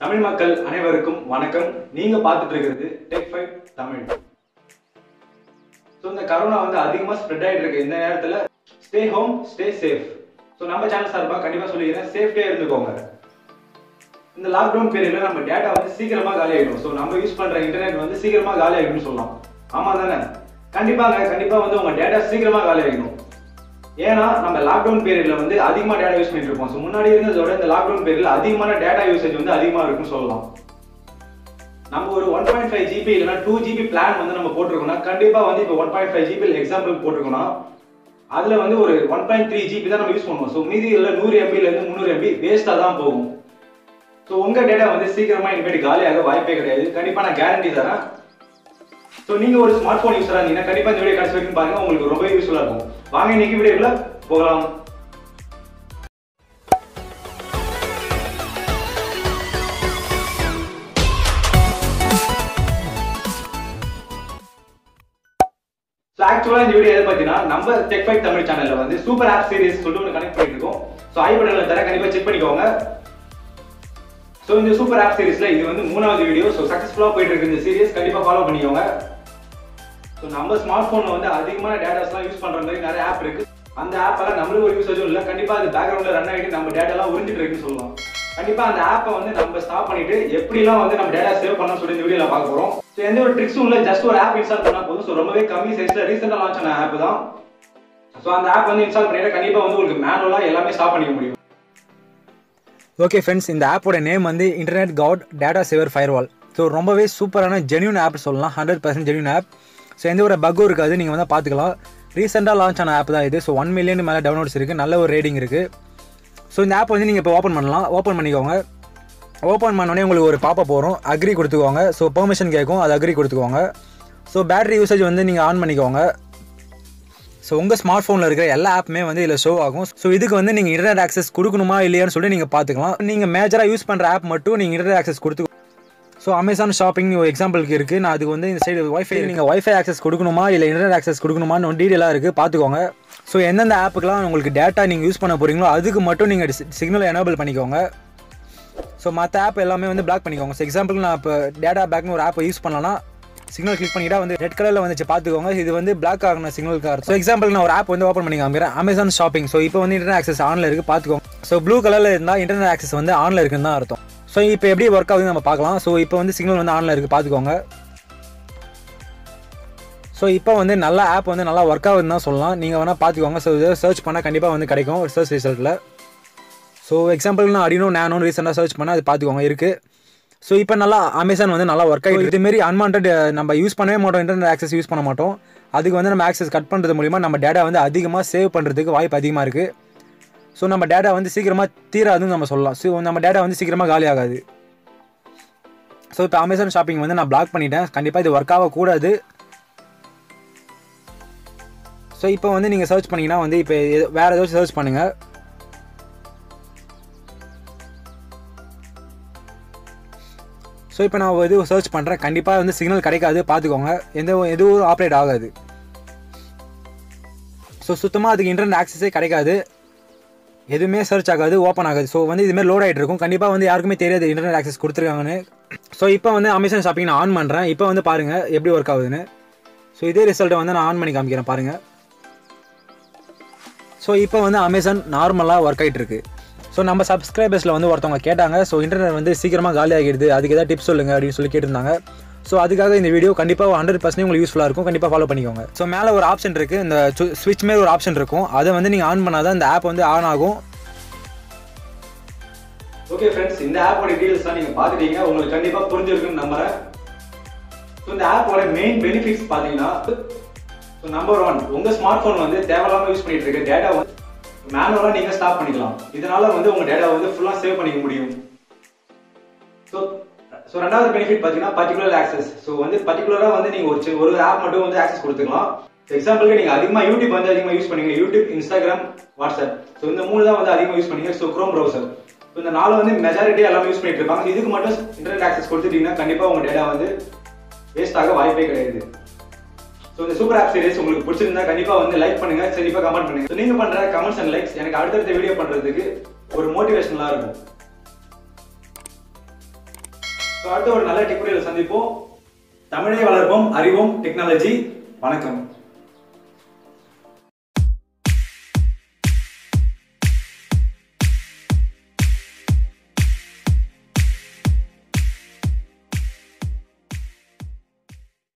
தமிழ் மக்கள் அனைவருக்கும் வணக்கம். நீங்க பார்த்துட்டு இருக்கிறது டெக் ஃபைட் தமிழ். ஸோ இந்த கரோனா வந்து அதிகமாக ஸ்ப்ரெட் ஆகிட்டு இருக்கு. இந்த நேரத்தில் stay home stay safe. So நம்ம சேனல் சார்பாக கண்டிப்பாக சொல்லிக்கிறேன், சேஃப்டியாக இருந்துக்கோங்க. இந்த லாக்டவுன் பீரியட்ல நம்ம டேட்டா வந்து சீக்கிரமாக காலி ஆகிடும். ஸோ நம்ம யூஸ் பண்ணுற இன்டர்நெட் வந்து சீக்கிரமாக காலி ஆகிடும்னு சொல்லலாம். ஆமாம் தானே? கண்டிப்பாக வந்து உங்கள் டேட்டா சீக்கிரமாக காலி ஆகிடும். ஏன்னா நம்ம லாக்டவுன் பீரியட்ல வந்து அதிகமாக டேட்டா யூஸ் பண்ணிட்டு இருப்போம். ஸோ முன்னாடி இருந்ததோட இந்த லாக்டவுன் பீரியட்ல அதிகமான டேட்டா யூசேஜ் வந்து அதிகமாக இருக்குன்னு சொல்லலாம். நம்ம ஒரு 1.5 GB இல்லைன்னா 2 GB பிளான் வந்து நம்ம போட்டிருக்கோம்னா கண்டிப்பாக வந்து இப்போ 1.5 GB எக்ஸாம்பிள் போட்டிருக்கோம்னா அதில் வந்து ஒரு 1.3 GB தான் நம்ம யூஸ் பண்ணுவோம். ஸோ மீதி இல்லை 100 MB-லேருந்து 300 MB வேஸ்ட்டாக தான் போகும். ஸோ உங்கள் டேட்டா வந்து சீக்கிரமாக இனிமேட்டு காலியாக வாய்ப்பே கிடையாது. கண்டிப்பாக நான் கேரண்டி தரேன். ஸோ நீங்கள் ஒரு ஸ்மார்ட் ஃபோன் யூஸராக இருந்தீங்கன்னா கண்டிப்பாக இந்த வீடியோ கடைசி வரைக்கும் பாருங்க, உங்களுக்கு ரொம்ப யூஸ்ஃபுல்லாக இருக்கும். வாங்க இன்னைக்கு வீடியோக்குள்ள போகலாம். ஆக்சுவலா இந்த வீடியோ எதை பத்தினா நம்ம டெக் ஃபைட் தமிழ் சேனல்ல வந்து சூப்பர் ஆப் சீரிஸ் சொல்லிட்டு ஒன்று கனெக்ட் பண்ணிட்டு இருக்கோம். ஸோ ஐ பட்டன்ல தர கண்டிப்பா செக் பண்ணிக்கோங்க. ஸோ இந்த சூப்பர் ஆப் சீரிஸ்ல இது வந்து 3வது வீடியோ. ஸோ சக்சஸ்ஃபுல்லா போயிட்டு இருக்கு இந்த சீரிஸ், கண்டிப்பா ஃபாலோ பண்ணிக்கோங்க. ஸோ நம்ம ஸ்மார்ட் போன்ல வந்து அதிகமான டேட்டாஸ்லாம் யூஸ் பண்ற மாதிரி நிறைய ஆப் இருக்கு. அந்த ஆப் எல்லாம் நம்மளுக்கு ஒரு யூசேஜும் இல்லை, கண்டிப்பா அது பேக்ரவுண்ட்ல ரன் ஆகிட்டு நம்ம டேட்டா எல்லாம் உறிஞ்சிட்டு இருக்குன்னு சொல்லலாம். கண்டிப்பா அந்த ஆப்பை வந்து நம்ம ஸ்டாப் பண்ணிட்டு எப்படிலாம் வந்து நம்ம டேட்டா சேவ் பண்ணணும்னு சொல்லி இந்த வீடியோல பார்க்க போறோம். ஸோ எந்த ஒரு ட்ரிக்ஸும் இல்லை, ஜஸ்ட் ஒரு ஆப் இன்ஸ்டால் பண்ணா போதும். ஸோ ரொம்பவே கம்மி சைஸ்ல ரீசெண்டா லான்ச் ஆன ஆப் தான். ஸோ அந்த ஆப் வந்து இன்ஸ்டால் பண்ணிட்டு கண்டிப்பா வந்து உங்களுக்கு மேனுவலா எல்லாமே ஸ்டாப் பண்ணிக்க முடியும். ஓகே ஃப்ரெண்ட்ஸ், இந்த ஆப்போட நேம் வந்து internet guard data saver firewall. So ரொம்பவே சூப்பரான ஜென்யூன் ஆப் சொல்லலாம், 100% ஜென்யூன் ஆப். ஸோ எந்த ஒரு பக்கும் இருக்காது, நீங்கள் வந்து பார்த்துக்கலாம். ரீசெண்டாக லான்ச் ஆன ஆப் தான் இது. ஸோ 1 மில்லியன் மேலே டவுன்லோட்ஸ் இருக்குது, நல்ல ஒரு ரேட்டிங் இருக்குது. ஸோ இந்த ஆப் வந்து நீங்கள் இப்போ ஓப்பன் பண்ணலாம். ஓப்பன் பண்ணிக்கோங்க. ஓப்பன் பண்ணோடனே உங்களுக்கு ஒரு பாப்பா போகிறோம், அக்ரி கொடுத்துக்கோங்க. ஸோ பெர்மிஷன் கேட்கும், அது அக்ரி கொடுத்துக்கோங்க. ஸோ பேட்டரி யூசேஜ் வந்து நீங்கள் ஆன் பண்ணிக்கோங்க. ஸோ உங்கள் ஸ்மார்ட் ஃபோனில் இருக்கிற எல்லா ஆப்புமே வந்து இதில் ஷோ ஆகும். ஸோ இதுக்கு வந்து நீங்கள் இன்டர்நெட் ஆக்சஸ் கொடுக்கணுமா இல்லையான்னு சொல்லிட்டு நீங்கள் பார்த்துக்கலாம். நீங்கள் மேஜராக யூஸ் பண்ணுற ஆப் மட்டும் நீங்கள் இன்டர்நெட் ஆக்சஸ் கொடுத்து. ஸோ அமேசான் ஷாப்பிங் ஒரு எக்ஸாம்பிளுக்கு இருக்குது. நான் அதுக்கு வந்து இந்த சைடு வைஃபை நீங்கள் வைஃபை ஆக்சஸ் கொடுக்கணுமா இல்லை இன்டர்நெட் ஆக்சஸ் கொடுக்கணுமான்னு டீட்டெயிலாக இருக்குது, பார்த்துக்கோங்க. ஸோ எந்தெந்த ஆப்புக்கெலாம் உங்களுக்கு டேட்டா நீங்கள் யூஸ் பண்ண போகிறீங்களோ அதுக்கு மட்டும் நீங்கள் சிக்னலை எனேபிள் பண்ணிக்கோங்க. ஸோ மற்ற ஆப் எல்லாமே வந்து பிளாக் பண்ணிக்கோங்க. ஸோ எக்ஸாம்பிளுக்கு நான் இப்போ டேட்டா பேக்னு ஒரு ஆப்பை யூஸ் பண்ணலாம்னா சிக்னல் கிளிக் பண்ணிட்டா வந்து ரெட் கலரில் வந்துச்சு, பார்த்துக்கோங்க. இது வந்து பிளாக் ஆகின சிக்னல் கார். ஸோ எக்ஸாம்பிள் நான் ஒரு ஆப் வந்து ஓப்பன் பண்ணி காமிக்கிறேன், அமேசான் ஷாப்பிங். ஸோ இப்போ வந்து இன்டர்நெட் ஆக்சஸ் ஆனில் இருக்குது, பார்த்துக்கோங்க. ஸோ ப்ளூ கலரில் இருந்தால் இன்டர்நெட் ஆக்சஸ் வந்து ஆனில் இருக்குன்னு தான் அர்த்தம். ஸோ இப்போ எப்படி ஒர்க் ஆகுதுன்னு நம்ம பார்க்கலாம். ஸோ இப்போ வந்து சிக்னல் வந்து ஆனில் இருக்குது, பார்த்துக்கோங்க. ஸோ இப்போ வந்து நல்ல ஆப் வந்து நல்லா ஒர்க் ஆகுதுன்னு தான் சொல்லலாம். நீங்கள் வேணால் பார்த்துக்கோங்க. ஸோ இதை சர்ச் பண்ணால் கண்டிப்பாக வந்து கிடைக்கும் ஒரு சர்ச் ரிசல்ட்டில். ஸோ எக்ஸாம்பிள் நான் அடினோ நேனோன்னு ரீசெண்டாக சர்ச் பண்ணால் அது பார்த்துக்கோங்க இருக்குது. ஸோ இப்போ நல்லா அமேசான் வந்து நல்லா ஒர்க் ஆகிடுது. இதுமாரி அன்வான்ட் நம்ம யூஸ் பண்ணவே மாட்டோம், இன்டர்நெட் ஆக்சஸ் யூஸ் பண்ண மாட்டோம். அதுக்கு வந்து நம்ம ஆக்சஸ் கட் பண்ணுறது மூலிமா நம்ம டேட்டா வந்து அதிகமாக சேவ் பண்ணுறதுக்கு வாய்ப்பு அதிகமாக இருக்குது. ஸோ நம்ம டேட்டா வந்து சீக்கிரமாக தீராதுன்னு நம்ம சொல்லலாம். ஸோ நம்ம டேட்டா வந்து சீக்கிரமாக காலி ஆகாது. ஸோ இப்போ அமேசான் ஷாப்பிங் வந்து நான் பிளாக் பண்ணிட்டேன், கண்டிப்பாக இது ஒர்க் ஆகக்கூடாது. ஸோ இப்போ வந்து நீங்கள் சர்ச் பண்ணிங்கன்னா வந்து இப்போ வேறு ஏதாச்சும் சர்ச் பண்ணுங்கள். ஸோ இப்போ நான் இது சர்ச் பண்ணுறேன், கண்டிப்பாக வந்து சிக்னல் கிடைக்காது, பார்த்துக்கோங்க. எதுவும் ஆப்ரேட் ஆகாது. ஸோ சுத்தமாக அதுக்கு இன்டர்நெட் ஆக்சஸே கிடைக்காது, எதுவுமே சர்ச் ஆகாது, ஓப்பன் ஆகாது. ஸோ வந்து இதுமாதிரி லோட் ஆகிட்டு இருக்கும். கண்டிப்பாக வந்து யாருக்குமே தெரியாது இன்டர்நெட் ஆக்சஸ் கொடுத்துருக்காங்கன்னு. ஸோ இப்போ வந்து அமேசான் ஷாப்பிங் நான் ஆன் பண்ணுறேன். இப்போ வந்து பாருங்கள் எப்படி ஒர்க் ஆகுதுன்னு. ஸோ இதே ரிசல்ட்டை வந்து நான் ஆன் பண்ணி காமிக்கிறேன், பாருங்கள். ஸோ இப்போ வந்து அமேசான் நார்மலாக ஒர்க் ஆகிட்டு இருக்கு. ஸோ நம்ம சப்ஸ்கிரைபர்ஸில் வந்து ஒருத்தவங்க கேட்டாங்க, ஸோ இன்டர்நெட் வந்து சீக்கிரமாக காலி ஆகிடுது, அதுக்கு ஏதாவது டிப்ஸ் சொல்லுங்கள் அப்படின்னு சொல்லி கேட்டிருந்தாங்க. ஸோ அதுக்காக இந்த வீடியோ கண்டிப்பாக 100% உங்களுக்கு யூஸ்ஃபுல்லாக இருக்கும், கண்டிப்பாக ஃபாலோ பண்ணிக்கோங்க. ஸோ மேலே ஒரு ஆப்ஷன் இருக்குது, இந்த ஸ்விட்ச் மேலே ஒரு ஆப்ஷன் இருக்கும், அதை வந்து நீங்கள் ஆன் பண்ணால் தான் இந்த ஆப் வந்து ஆன் ஆகும். ஓகே ஃப்ரெண்ட்ஸ், இந்த ஆப்போட டீடைல்ஸ்லாம் நீங்கள் பார்த்துட்டீங்க, உங்களுக்கு கண்டிப்பாக புரிஞ்சிருக்குன்னு நம்புறேன். ஸோ இந்த ஆப்போட மெயின் பெனிஃபிட்ஸ் பார்த்தீங்கன்னா, ஸோ நம்பர் 1, உங்கள் ஸ்மார்ட் ஃபோன் வந்து தேவையில்லாமல் யூஸ் பண்ணிட்டு இருக்க டேட்டா வந்து மேனுவலாக நீங்கள் ஸ்டாப் பண்ணிக்கலாம். இதனால வந்து உங்கள் டேட்டா வந்து ஃபுல்லாக சேவ் பண்ணிக்க முடியும். ஸோ ரெண்டாவது பெனிஃபிட் பார்த்தீங்கன்னா பர்டிகுலர் ஆக்சஸ். ஸோ வந்து பர்டிகுலராக வந்து நீங்கள் ஒரு ஆப் மட்டும் வந்து ஆக்சஸ் கொடுத்துக்கலாம். எக்ஸாம்பிளுக்கு நீங்கள் அதிகமாக யூடியூப் வந்து அதிகமாக யூஸ் பண்ணுவீங்க, யூடியூப், இன்ஸ்டாகிராம், வாட்ஸ்அப். ஸோ இந்த 3 தான் வந்து அதிகமாக யூஸ் பண்ணுவீங்க. ஸோ குரோம் ப்ரௌசர், ஸோ இந்த 4 வந்து மெஜாரிட்டி எல்லாமே யூஸ் பண்ணிட்டு இருப்பாங்க. இதுக்கு மட்டும் இன்டர்நெட் ஆக்சஸ் கொடுத்துட்டீங்கன்னா கண்டிப்பாக உங்கள் டேட்டா வந்து வேஸ்ட் ஆக வாய்ப்பே கிடையாது. ஸோ இந்த சூப்பர் ஆப் சீரிஸ் உங்களுக்கு பிடிச்சிருந்தா கண்டிப்பாக வந்து லைக் பண்ணுங்க, கண்டிப்பாக கமெண்ட் பண்ணுங்க. ஸோ நீங்கள் பண்ணுற கமெண்ட்ஸ் அண்ட் லைக்ஸ் எனக்கு அடுத்தடுத்த வீடியோ பண்ணுறதுக்கு ஒரு மோட்டிவேஷனலாக இருக்கும். ஸோ அடுத்த ஒரு நல்ல டெக்னாலஜியில் சந்திப்போம். தமிழை வளர்ப்போம், அறிவோம் டெக்னாலஜி. வணக்கம்.